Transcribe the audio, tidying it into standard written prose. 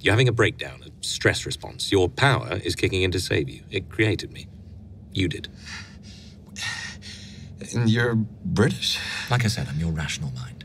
You're having a breakdown, a stress response. Your power is kicking in to save you. It created me. You did. And you're British? Like I said, I'm your rational mind.